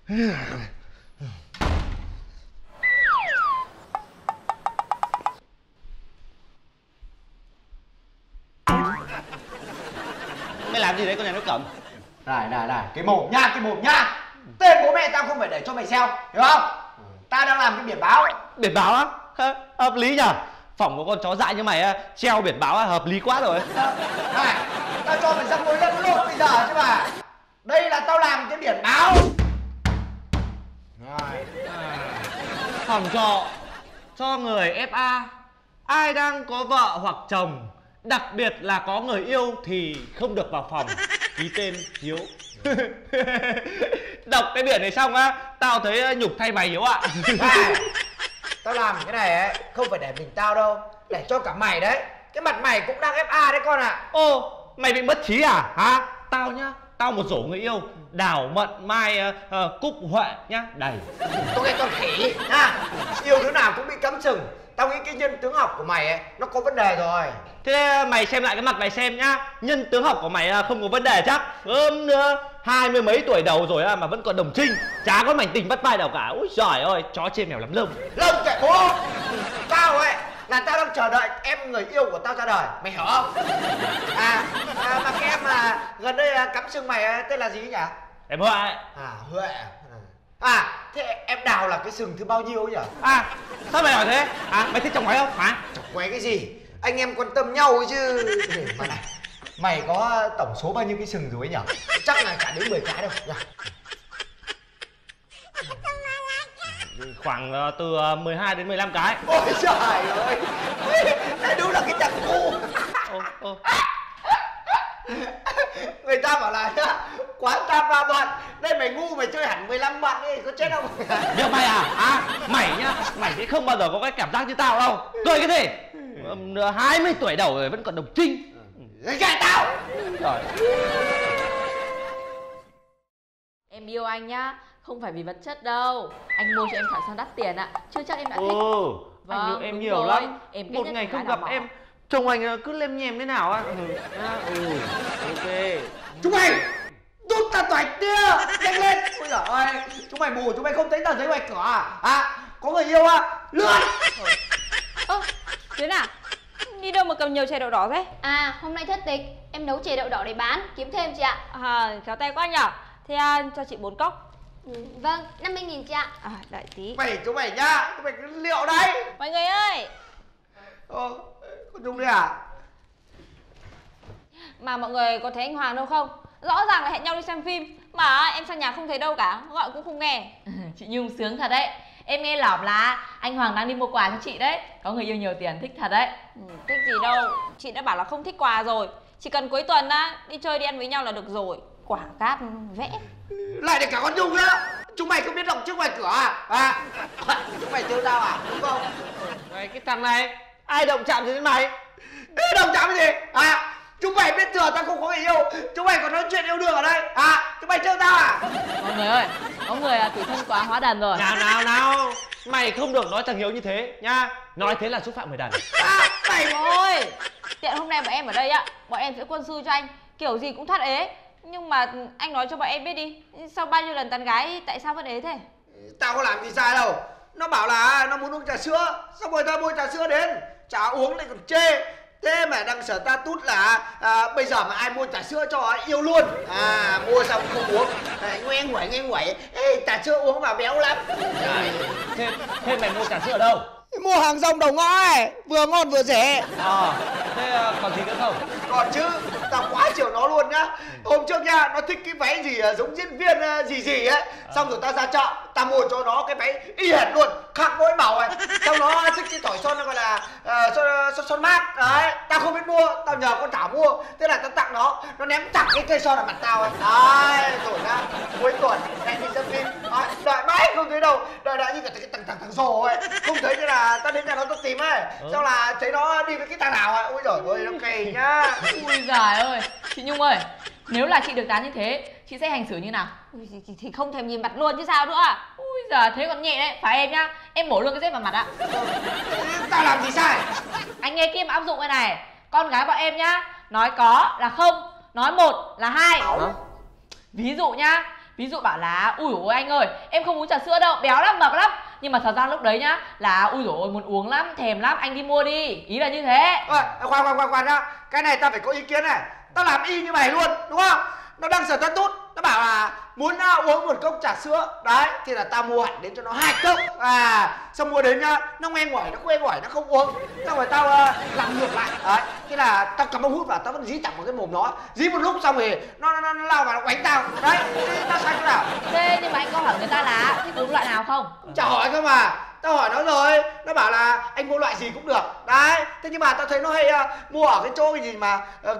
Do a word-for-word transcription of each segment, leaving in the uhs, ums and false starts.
Mày làm gì đấy con nhà nước cẩm? Này này này, cái mồm nha, cái mồm nha. Tên bố mẹ tao không phải để cho mày xeo, hiểu không? Tao đang làm cái biển báo ấy. Biển báo á? Hợp lý nhỉ? Phòng có con chó dại như mày á, treo biển báo á, hợp lý quá rồi. Này, tao cho mày ra ngồi lẫn lộn bây giờ chứ mà. Đây là tao làm cái biển báo. Rồi. Phòng trọ cho người ép a, ai đang có vợ hoặc chồng, đặc biệt là có người yêu thì không được vào phòng. Ký tên Hiếu. Đọc cái biển này xong á, tao thấy nhục thay mày Hiếu ạ. À, tao làm cái này ấy không phải để mình tao đâu, để cho cả mày đấy. Cái mặt mày cũng đang ép a đấy con ạ. À. Ô, mày bị mất trí à? Hả? Tao nhá, tao một rổ người yêu, Đào, Mận, Mai, uh, Cúc, Huệ nhá, đầy. Tôi nghe con khỉ nha. Yêu đứa nào cũng bị cắm sừng. Tao nghĩ cái nhân tướng học của mày ấy, nó có vấn đề rồi. Thế mày xem lại cái mặt mày xem nhá. Nhân tướng học của mày không có vấn đề chắc. Ơm nữa, hai mươi mấy tuổi đầu rồi mà vẫn còn đồng trinh. Chả có mảnh tình bắt vai nào cả. Úi giời ơi, chó trên mèo lắm lông. Lông kệ bố. Tao ấy là tao đang chờ đợi em người yêu của tao ra đời. Mày hiểu không? À, à mà cái em mà gần đây cắm sừng mày tên là gì nhỉ? Em Huệ. À, Huệ. À, thế em Đào là cái sừng thứ bao nhiêu nhỉ? À, sao mày hỏi thế? À, mày thích chọc ngoáy không? Hả? Chọc ngoáy cái gì? Anh em quan tâm nhau ấy chứ. Mà này, mày có tổng số bao nhiêu cái sừng rồi ấy nhỉ? Chắc là chả đến mười cái đâu nhỉ? Khoảng uh, từ uh, mười hai đến mười lăm cái. Ôi trời ơi, đây đúng là cái thằng ngu. Ô, ô. Người ta bảo là quán tam ba bận, đây mày ngu mày chơi hẳn mười lăm bận ấy, có chết không? Được mày à? À, mày nhá, mày sẽ không bao giờ có cái cảm giác như tao đâu. Cười cái gì? hai mươi tuổi đầu rồi vẫn còn đồng trinh. Gạt tao. Trời. Em yêu anh nhá, không phải vì vật chất đâu. Anh mua cho em thỏi son đắt tiền ạ, chưa chắc em đã thích. Ừ, Vâng, anh yêu em đúng nhiều rồi. lắm. Em Một ngày không gặp em, chồng anh cứ lem nhem thế nào á. Ừ, ừ, ok. Chúng mày rút tao toạch tia, nhanh lên. Ôi giời ơi, chúng mày mù, chúng mày không thấy tờ giấy ngoài cửa à? À, có người yêu à? Lượn. Ơ, Tuyến à, đi đâu mà cầm nhiều chè đậu đỏ thế? À, hôm nay thất tịch, em nấu chè đậu đỏ để bán, kiếm thêm chị ạ. À, khéo tay quá nhở. Thế à, cho chị bốn cốc. Ừ, vâng, năm mươi nghìn chị ạ. À, đợi tí. Mày, chúng mày nhá, chúng mày cứ liệu đấy. Mọi người ơi. Ờ, con Nhung đây à? Mà mọi người có thấy anh Hoàng đâu không? Rõ ràng là hẹn nhau đi xem phim, mà em sang nhà không thấy đâu cả, gọi cũng không nghe. Chị Nhung sướng thật đấy. Em nghe lỏm là anh Hoàng đang đi mua quà cho chị đấy. Có người yêu nhiều tiền, thích thật đấy. Ừ, thích gì đâu, chị đã bảo là không thích quà rồi. Chỉ cần cuối tuần á, đi chơi đi ăn với nhau là được rồi. Quả cáp vẽ. Lại để cả con Nhung nữa. Chúng mày không biết đọc trước ngoài cửa à? À, chúng mày trêu tao à? Đúng không? Này, cái thằng này, ai động chạm gì đến mày? Ê, đồng chạm cái gì? À, chúng mày biết thừa tao không có người yêu, chúng mày còn nói chuyện yêu đương ở đây. À, chúng mày trêu tao à? Mọi người ơi, có người là tủi thân quá hóa đần rồi. Nào nào nào, mày không được nói thằng Hiếu như thế nhá. Nói thế là xúc phạm người đàn. À, mày Thôi, tiện hôm nay bọn em ở đây á, bọn em sẽ quân sư cho anh, kiểu gì cũng thoát ế. Nhưng mà anh nói cho bọn em biết đi, sau bao nhiêu lần tán gái tại sao vẫn ế thế? tao có làm gì sai đâu. Nó bảo là nó muốn uống trà sữa, xong rồi tao mua trà sữa đến, chả uống lại còn chê. Thế mà đang sở ta tút là à, bây giờ mà ai mua trà sữa cho yêu luôn. À, mua xong không uống, à, ngoe nguẩy ngoe nguẩy. Ê, trà sữa uống vào béo lắm. Thế, thế mày mua trà sữa ở đâu? Mua hàng rong đầu ngõ ấy, vừa ngon vừa rẻ. À, thế còn gì nữa không? Còn chứ, tao quá chiều nó luôn nhá. Hôm trước nha, nó thích cái váy gì giống diễn viên gì gì ấy. Xong rồi tao ra chợ, tao mua cho nó cái váy y hệt luôn, khác mỗi màu ấy. Xong nó thích cái thỏi son nó gọi là uh, son, son, son mát. Đấy, tao không biết mua, tao nhờ con Thảo mua. Thế là tao tặng nó, nó ném chặt cái cây son vào mặt tao ấy. Đấy, rồi ra, cuối tuần, hẹn đi xem phim. Đấy, đợi mãi không thấy đâu, đợi đợi như cả cái thằng thằng thằng rồ ấy. Không thấy thế là tao đến nhà nó tao tìm ấy. Ừ. Xong là thấy nó đi với cái thằng nào ấy. Ôi giời ơi, nó kỳ nhá. Ui giời ơi, chị Nhung ơi, nếu là chị được tán như thế, chị sẽ hành xử như nào? Ui, thì, thì không thèm nhìn mặt luôn chứ sao nữa. Ui giời, thế còn nhẹ đấy, phải em nhá. Em bổ luôn cái dép vào mặt ạ. Tao làm gì sai? Anh nghe Kim áp dụng cái này. Con gái bọn em nhá, nói có là không, nói một là hai. Hả? Ví dụ nhá, Ví dụ bảo là ui dồi ôi anh ơi, em không uống trà sữa đâu, béo lắm, mập lắm. Nhưng mà thật ra lúc đấy nhá là ui dồi ôi muốn uống lắm, thèm lắm, anh đi mua đi. Ý là như thế. À, khoan khoan khoan khoan nhá. Cái này tao phải có ý kiến này. Tao làm y như mày luôn, đúng không? Nó đăng sở tút, nó bảo là muốn uh, uống một cốc trà sữa. Đấy, thì là tao mua hẳn đến cho nó hai cốc. À, xong mua đến nhá, nó nghe ngoải, nó nghe ngoải, nó không uống. Xong rồi tao uh, làm ngược lại. Đấy, thế là tao cầm ống hút vào, tao vẫn dí thẳng vào cái mồm nó. Dí một lúc xong rồi nó nó, nó, nó lao vào nó đánh tao. Đấy, tao sai cái nào? Thế nhưng mà anh có hỏi người ta là thích uống loại nào không? Chả hỏi cơ mà. Tao hỏi nó rồi, nó bảo là anh mua loại gì cũng được. Đấy, thế nhưng mà tao thấy nó hay uh, mua ở cái chỗ cái gì mà uh,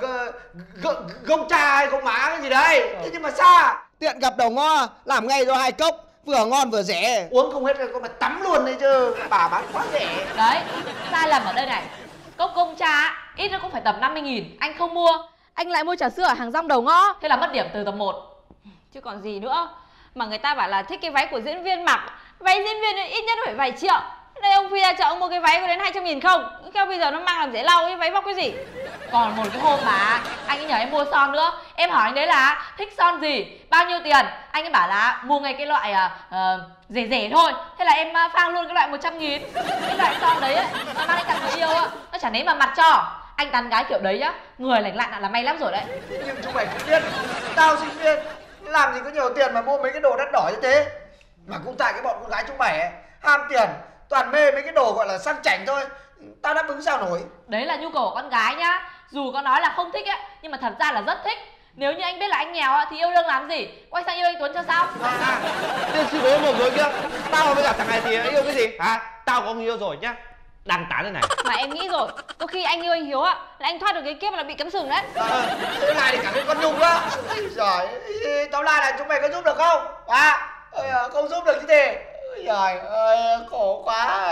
gông cha hay gông má cái gì đấy. Thế nhưng mà xa tiện gặp đầu ngo, làm ngay cho hai cốc, vừa ngon vừa rẻ. Uống không hết con mà tắm luôn đấy chứ. Bà bán quá rẻ. Đấy, sai lầm ở đây này. Cốc gông cha ít nó cũng phải tầm năm mươi nghìn. Anh không mua, anh lại mua trà sữa ở hàng rong đầu ngõ. Thế là mất điểm từ tầm một. Chứ còn gì nữa. Mà người ta bảo là thích cái váy của diễn viên mặc. Váy diễn viên ít nhất phải vài triệu. Đây ông Phi ra chợ ông mua cái váy có đến hai trăm nghìn không? Theo bây giờ nó mang làm giấy lau cái váy vóc cái gì. Còn một cái hôm mà anh ấy nhờ em mua son nữa. Em hỏi anh đấy là thích son gì, bao nhiêu tiền. Anh ấy bảo là mua ngay cái loại uh, rẻ rẻ thôi. Thế là em uh, phang luôn cái loại một trăm nghìn. Cái loại son đấy ấy, nó mang đi tặng người yêu á, nó chả nấy mà mặt cho. Anh tán gái kiểu đấy á, người lành lặn là may lắm rồi đấy. Nhưng chúng mày cũng biết, tao sinh viên làm gì có nhiều tiền mà mua mấy cái đồ đắt đỏ như thế. Mà cũng tại cái bọn con gái chúng mày ấy, ham tiền, toàn mê mấy cái đồ gọi là sang chảnh thôi. Tao đáp ứng sao nổi. Đấy là nhu cầu của con gái nhá. Dù có nói là không thích ấy, nhưng mà thật ra là rất thích. Nếu như anh biết là anh nghèo thì yêu đương làm gì, quay sang yêu anh Tuấn cho sao. À, tiên sư bố mồm rồi kia. Tao với cả thằng này thì yêu cái gì hả? Tao có người yêu rồi nhá, đang tán đây này. Mà em nghĩ rồi, có khi anh yêu anh Hiếu ạ là anh thoát được cái kiếp là bị cắm sừng đấy. À, thế này thì cảm thấy con Nhung á. Giời, tao la là chúng mày có giúp được không? À, không giúp được chứ thế. Trời ơi, khổ quá.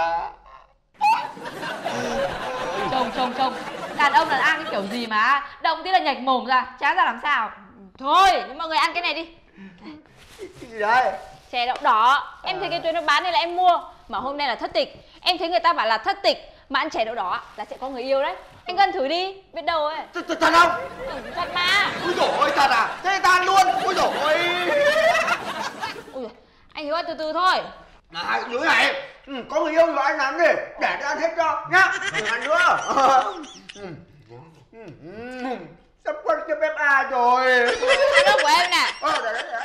Trông trông trông, đàn ông đàn an cái kiểu gì mà động tí là nhạch mồm ra, chán ra làm sao. Thôi, mọi người ăn cái này đi. Cái gì đấy? Chè đậu đỏ. Em thấy cái tuyến nó bán nên là em mua. Mà hôm nay là thất tịch. Em thấy người ta bảo là thất tịch mà ăn chè đậu đỏ là sẽ có người yêu đấy. Anh ăn thử đi, biết đâu ấy. Thật không? Ừ, thật mà. Ui dồi ôi, thật à? Thế ta ăn luôn. Ui dồi ôi. Ui, anh Hiếu ăn từ từ thôi. À, Hiếu này, ừ, có người yêu rồi anh làm gì? Để tôi ăn hết cho, nhá. Đừng ăn nữa. ừ. Ừ. Ừ. Sắp quên cho ép a rồi. Ăn đâu của em nè. Ờ, để đấy, để đấy.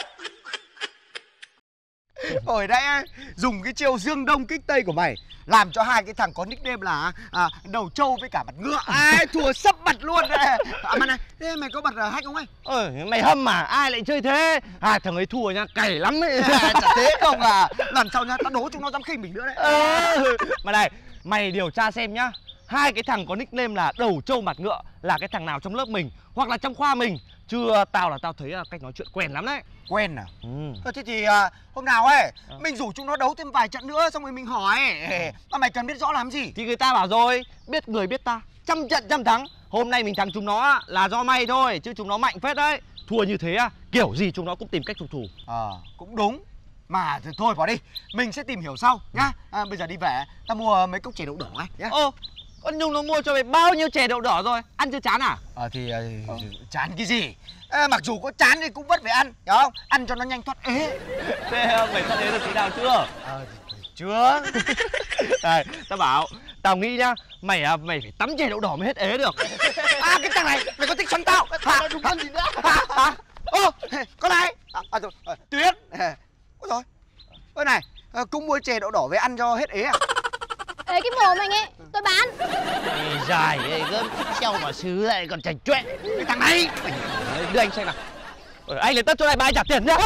Hồi nãy dùng cái chiêu dương đông kích tây của mày làm cho hai cái thằng có nickname là à, đầu trâu với cả mặt ngựa ai thua sấp mặt luôn đấy. À mà này, thế mày có bật hack không ấy? Ờ, mày hâm mà, ai lại chơi thế? Hai thằng ấy thua nha, cày lắm ấy. À, chả thế không à. Lần sau nha, tao đố chúng nó dám khinh mình nữa đấy. Ờ, mà này, mày điều tra xem nhá. Hai cái thằng có nickname là đầu trâu mặt ngựa là cái thằng nào trong lớp mình hoặc là trong khoa mình. Chứ tao là tao thấy cách nói chuyện quen lắm đấy. Quen à? Ừ. Thôi thế thì à, hôm nào ấy à. mình rủ chúng nó đấu thêm vài trận nữa xong rồi mình hỏi. Mà mày cần biết rõ làm gì? Thì người ta bảo rồi, biết người biết ta, trăm trận trăm thắng. Hôm nay mình thắng chúng nó là do may thôi, chứ chúng nó mạnh phết đấy. Thua như thế à, kiểu gì chúng nó cũng tìm cách phục thù. Ờ, à, cũng đúng. Mà thôi bỏ đi, mình sẽ tìm hiểu sau nhá. À, bây giờ đi về, tao mua mấy cốc chè đậu đỏ ấy nhá. Ô, con Nhung nó mua cho mày bao nhiêu chè đậu đỏ rồi, ăn chưa chán à? Ờ thì uh, ờ. chán cái gì? À, mặc dù có chán thì cũng vẫn phải ăn, hiểu không? Ăn cho nó nhanh thoát ế. Thế mày thoát ế được tí nào chưa? Ờ, chưa. Này, tao bảo, tao nghĩ nhá, mày à, mày phải tắm chè đậu đỏ mới hết ế được. À, cái thằng này, mày có thích xoắn tao? Hả? Đúng gì nữa? Hả? Hả? Ô, con này. À, à rồi, à, Tuyết. Ôi rồi. Ôi này, cũng mua chè đậu đỏ về ăn cho hết ế à? Ê, cái mồm anh ấy, tôi bán. Ê, dài ấy, gớm treo vào xứ lại còn chảnh chọe. Cái thằng này. Đấy, đưa anh xem nào. Ờ, anh lấy tất cho này, bài trả tiền nhá.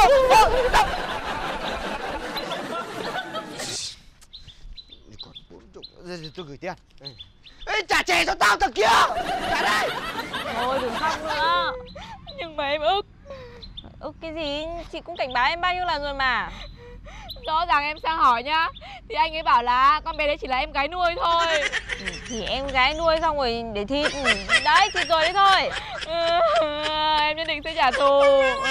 Còn bốn chục, tôi gửi tiền. Ê, trả chè cho tao thằng kia. Trả đây. Thôi đừng khóc nữa. Nhưng mà em ức. Ức cái gì? Chị cũng cảnh báo em bao nhiêu lần rồi mà. Rõ ràng em sang hỏi nhá, thì anh ấy bảo là con bé đấy chỉ là em gái nuôi thôi. Ừ, thì em gái nuôi xong rồi để thịt. Đấy, thịt rồi đấy thôi. Ừ, em nhất định sẽ trả thù.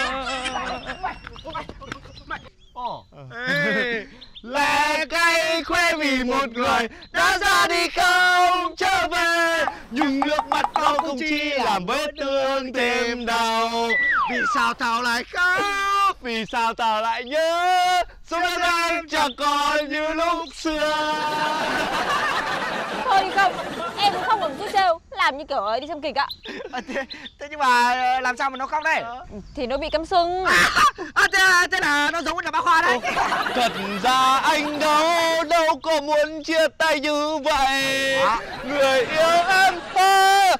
Ồ. Ê, lẻ cay khoe vì một người đã ra đi không trở về, nhưng nước mắt tao cũng chỉ làm vết thương thêm đau. Vì sao tao lại khóc? Vì sao ta lại nhớ Sống anh chẳng còn như lúc xưa. Thôi đi không, em cũng không còn chút trêu, làm như kiểu đi xem kịch ạ. À, thế, thế nhưng mà làm sao mà nó khóc đây? Thì nó bị cắm sưng. À, à, thế, thế là nó giống với nhà bác Khoa đấy. Thật ra anh đâu đâu có muốn chia tay như vậy. À. Người yêu em ơi.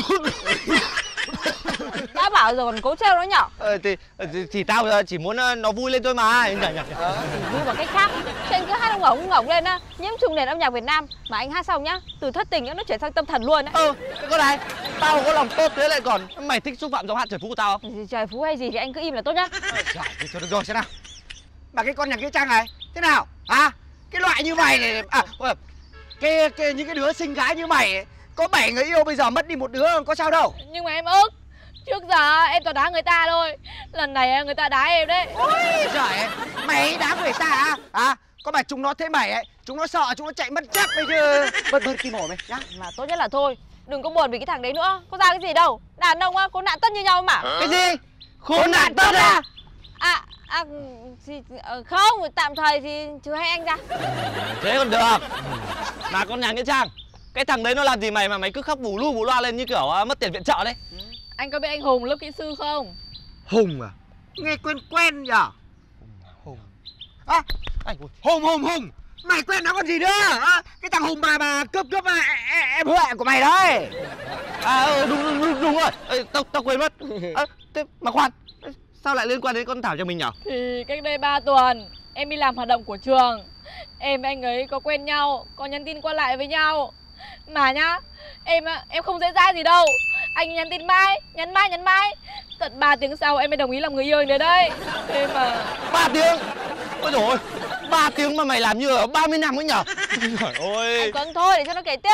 Đã bảo rồi còn cố trêu nó nhở. Ờ, thì, thì thì tao chỉ muốn nó vui lên thôi mà. Nhỉ, nhỉ. Vui bằng cách khác. Chứ anh cứ hát ông ngổng ông ngổng lên á, nhiễm trùng nền âm nhạc Việt Nam. Mà anh hát xong nhá, từ thất tình nó chuyển sang tâm thần luôn đấy. Ờ, cái con này, tao có lòng tốt thế lại còn mày thích xúc phạm giọng hát Trời Phú của tao không? Trời Phú hay gì thì anh cứ im là tốt nhất. Trời, thôi được rồi, xem nào. Mà cái con nhà kia Trang này, thế nào? Hả? Cái loại như mày này, à, cái, cái những cái đứa xinh gái như mày ấy, có bảy người yêu bây giờ mất đi một đứa có sao đâu. Nhưng mà em ức. Trước giờ em toàn đá người ta thôi. Lần này người ta đá em đấy. Ôi giời, mày đá người ta à? À, có phải chúng nó thế mày ấy, chúng nó sợ, chúng nó chạy mất chắc bây chứ. Bật bật kim hổ mày nhá. Mà tốt nhất là thôi, đừng có buồn vì cái thằng đấy nữa. Có ra cái gì đâu. Đàn ông á, có nạn tất như nhau mà. Cái gì? Khốn nạn tất à? À, à thì, không, tạm thời thì trừ hai anh ra. Thế còn được. Mà con nhà Nghĩa Trang, cái thằng đấy nó làm gì mày mà mày cứ khóc bù lu bù loa lên như kiểu uh, mất tiền viện trợ đấy? Anh có biết anh Hùng lớp kỹ sư không? Hùng à? Nghe quen quen nhở? Hùng à, Anh Hùng Hùng Hùng mày quen nó còn gì nữa à? Cái thằng Hùng mà mà cướp cướp à, em, em Huệ của mày đấy. À ừ, đúng, đúng, đúng, đúng rồi. Ê, tao tao quên mất. À, thế mà khoan, sao lại liên quan đến con Thảo cho mình nhở? Thì cách đây ba tuần em đi làm hoạt động của trường. Em và anh ấy có quen nhau, có nhắn tin qua lại với nhau. Mà nhá, em em không dễ dãi gì đâu. Anh nhắn tin mãi, nhắn mãi nhắn mãi. Tận ba tiếng sau em mới đồng ý làm người yêu anh đấy đấy. Thế mà Ba tiếng? Ôi dồi ôi, ba tiếng mà mày làm như ở ba mươi năm ấy nhở? Trời ơi. anh Tuấn thôi để cho nó kể tiếp.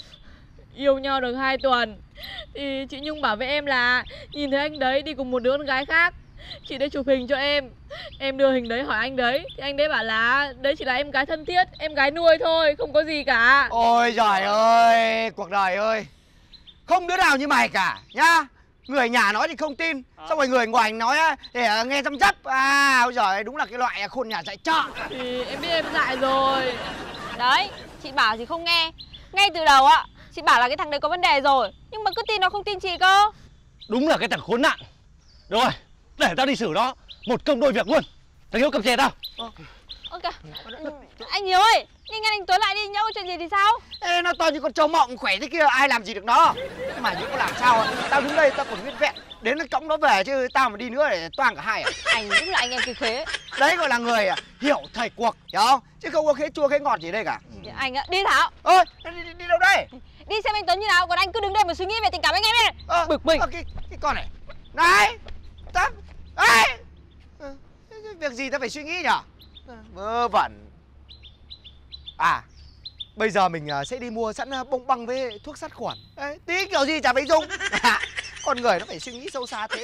Yêu nhau được hai tuần thì chị Nhung bảo với em là nhìn thấy anh đấy đi cùng một đứa con gái khác. Chị đấy chụp hình cho em. Em đưa hình đấy hỏi anh đấy. Thì anh đấy bảo là đấy chỉ là em gái thân thiết, em gái nuôi thôi, không có gì cả. Ôi giời ơi, cuộc đời ơi, không đứa nào như mày cả nhá. Người nhà nói thì không tin, xong rồi người ngoài nói á thì nghe dăm dắp. À ôi giời, đúng là cái loại khôn nhà dạy trọ. Thì em biết em dại rồi. Đấy, chị bảo thì không nghe. Ngay từ đầu ạ, chị bảo là cái thằng đấy có vấn đề rồi. Nhưng mà cứ tin nó không tin chị cơ. Đúng là cái thằng khốn nạn. Được rồi, để tao đi xử nó một công đôi việc luôn. Thằng Hiếu cầm chè tao. Ok, ừ, anh Hiếu ơi, nhanh nhanh anh Tuấn lại đi, nhỡ có chuyện gì thì sao? Ê, nó to như con trâu mọng khỏe thế kia, ai làm gì được nó. Mà những có làm sao, tao đứng đây tao còn nguyên vẹn. Đến nó cõng nó về chứ tao mà đi nữa để toang cả hai à. Anh đúng là anh em kỳ khế. Đấy gọi là người à, hiểu thời cuộc, hiểu không? Chứ không có khế chua khế ngọt gì đây cả. Anh ạ, đi Thảo. Ôi, đi, đi, đi đâu đây? Đi xem anh Tuấn như nào, còn anh cứ đứng đây mà suy nghĩ về tình cảm anh em đi. Ờ, Bực mình. ờ, cái, cái con này. Này, tao, ấy. Ờ, việc gì tao phải suy nghĩ nhở? Vớ vẩn. À, bây giờ mình sẽ đi mua sẵn bông băng với thuốc sát khuẩn. Đấy, tí kiểu gì chả phải dùng. Con người nó phải suy nghĩ sâu xa thế.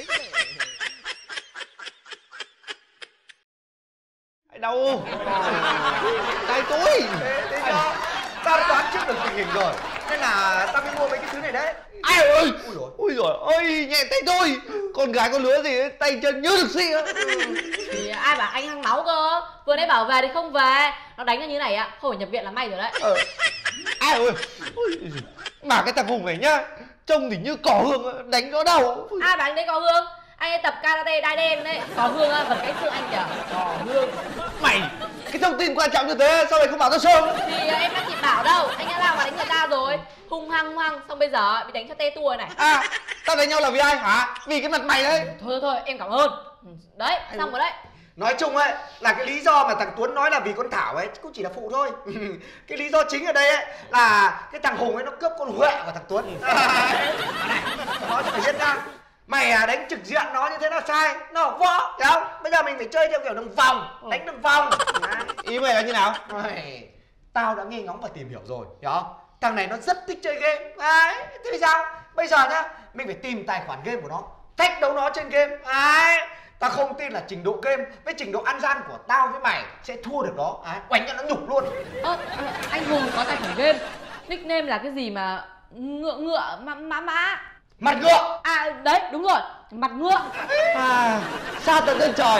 Đâu? Tay tôi. Thế, thế cho, tao đã đoán trước được tình hình rồi. Nên là tao mới mua mấy cái thứ này đấy. Ai ơi? Ui dồi. Ui dồi ôi, nhẹ tay tôi. Con gái con lứa gì ấy, tay chân như được xị á. Thì ai bảo anh hăng máu cơ. Vừa nãy bảo về thì không về. Nó đánh ra như này ạ, không phải nhập viện là may rồi đấy. Ờ. Ai ơi? Ôi, mà cái thằng Hùng này nhá, trông thì như cỏ hương, đánh nó đau. Ai bảo anh đấy có hương? Anh ấy tập karate đai đen đấy. Có hương á, vẫn cái xương anh kìa. Có hương. Mày, cái thông tin quan trọng như thế sao lại không bảo tao sớm? Thì em đã kịp bảo đâu. Anh đã lao vào đánh người ta rồi. Hung hăng hung hăng, xong bây giờ bị đánh cho tê tua này. À, tao đánh nhau là vì ai hả? Vì cái mặt mày đấy. Thôi thôi thôi, em cảm ơn. Đấy, xong rồi đấy. Nói chung ấy là cái lý do mà thằng Tuấn nói là vì con Thảo ấy cũng chỉ là phụ thôi. Cái lý do chính ở đây ấy là cái thằng Hùng ấy nó cướp con Huệ của thằng Tuấn. Này, nói cho mày biết ra, mày à, đánh trực diện nó như thế là sai, nó là võ, hiểu không? Bây giờ mình phải chơi theo kiểu đường vòng, đánh đường vòng. Đấy. Ý mày là như nào? Ôi, tao đã nghe ngóng và tìm hiểu rồi, hiểu không? Thằng này nó rất thích chơi game. Đấy, thế thì sao? Bây giờ nhá, mình phải tìm tài khoản game của nó, thách đấu nó trên game. Đấy. Tao không tin là trình độ game với trình độ ăn gian của tao với mày sẽ thua được nó. Đấy, quánh cho nó nhục luôn. Ơ, anh Hùng có tài khoản game. Nickname là cái gì mà ngựa ngựa mã mã mã. Mặt ngựa. À đấy, đúng rồi, mặt ngựa. À, sao tận trên trời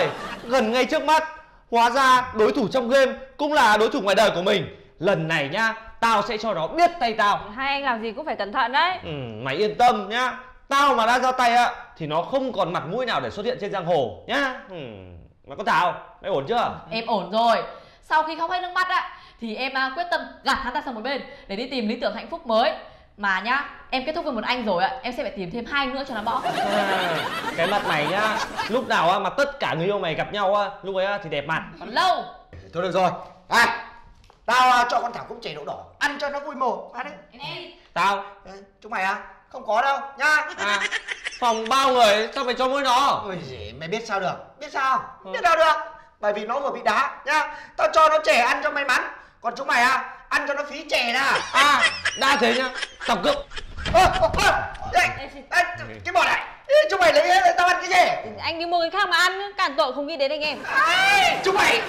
gần ngay trước mắt. Hóa ra đối thủ trong game cũng là đối thủ ngoài đời của mình. Lần này nhá, tao sẽ cho nó biết tay tao. Hai anh làm gì cũng phải cẩn thận đấy. Ừ, mày yên tâm nhá. Tao mà đã ra tay á thì nó không còn mặt mũi nào để xuất hiện trên giang hồ nhá. Ừ. Mà có Thảo, mày ổn chưa? Em ổn rồi. Sau khi khóc hết nước mắt á thì em à, quyết tâm gạt hắn ta sang một bên để đi tìm lý tưởng hạnh phúc mới. Mà nhá, em kết thúc với một anh rồi ạ, em sẽ phải tìm thêm hai anh nữa cho nó bỏ. À, cái mặt mày nhá, lúc nào á mà tất cả người yêu mày gặp nhau á, lúc ấy á thì đẹp mặt. Còn lâu. Thôi được rồi. À, tao à, cho con Thảo cốc chè đậu đỏ, ăn cho nó vui mồm. Ăn đi. Tao? Ê, chúng mày à? Không có đâu, nhá. À, phòng bao người, sao mày cho mỗi nó? Ôi giời, mày biết sao được? Biết sao? Ừ. Biết đâu được. Bởi vì nó vừa bị đá, nhá. Tao cho nó chè ăn cho may mắn. Còn chúng mày à, ăn cho nó phí chè ra. À, đã thế nhá, tao cướp. Ơ, ơ, đây, đây, cái bọn này, chúng mày lấy hết, tao ăn cái gì? Anh đi mua cái khác mà ăn, cản tội không nghĩ đến anh em. À, chúng mày.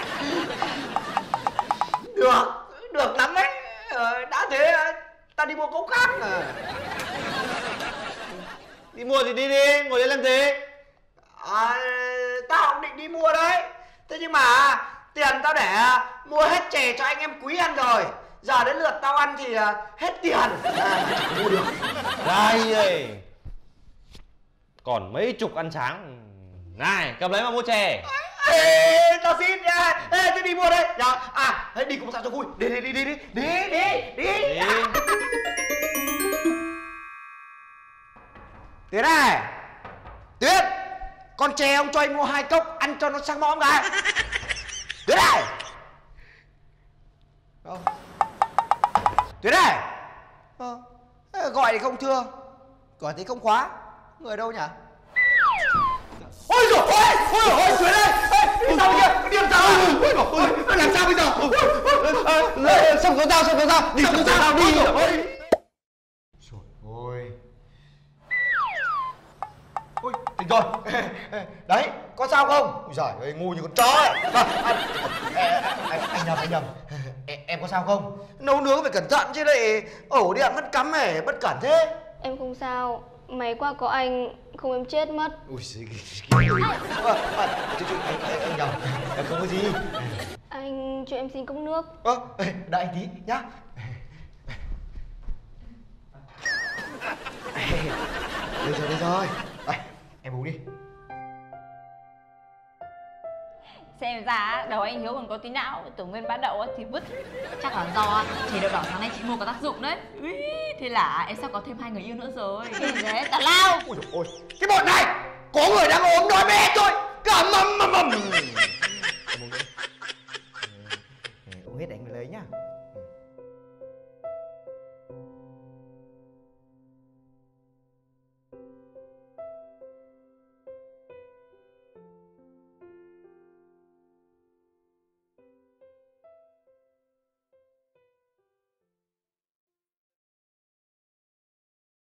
Được, được lắm đấy. Ờ, đã thế, tao đi mua cốc khác. À. Đi mua thì đi đi, ngồi đây làm gì? À, tao cũng định đi mua đấy. Thế nhưng mà tiền tao để mua hết chè cho anh em Quý ăn rồi. Giờ đến lượt tao ăn thì hết tiền. À, chẳng mua được. Đây ơi. Còn mấy chục ăn sáng. Này, cầm lấy mà mua chè. Ê, tao xin nha. Ê, thế đi mua đây. Dạ, à, đi cùng sao cho vui. Đi đi đi đi đi. Đi đi đi. Đi. Tiến này. Tiến. Con chè ông cho anh mua hai cốc, ăn cho nó sang mõm cái. Tiến này. Đâu? Tiến này. Ờ, gọi thì không thưa, gọi thì không khóa. Người đâu nhỉ? Ôi dồi ôi, ôi dồi ôi, Tuyến ơi. Ê, sao kìa, cái điềm sao? Ôi dồi ôi, làm sao bây giờ? Xong có tao, xong có tao. Đi, xong có tao, đi. Trời ơi. Ôi, tỉnh rồi. Đấy, có sao không? Ôi giời ơi, ngu như con chó ấy. À, à, à, anh, anh nhầm, anh nhầm. Em, em có sao không? Nấu nướng phải cẩn thận chứ lại ổ điện mất cắm này, bất cẩn thế. Em không sao, may quá có anh, không em chết mất. Ui giời, à, à, anh, anh, anh nhầm, không có gì. Anh cho em xin cốc nước. Ơ, à, đợi anh tí nhá. Đây rồi, đây rồi. Đây, em uống đi. Xem ra đầu anh Hiếu còn có tí não, tưởng nguyên bán đậu thì vứt. Chắc là do chè đậu đỏ sáng nay chị mua có tác dụng đấy. Úi, thế là em sắp có thêm hai người yêu nữa rồi. Đấy, tào lao. Ôi dồi ôi, cái bọn này có người đang ốm đói mẹ rồi.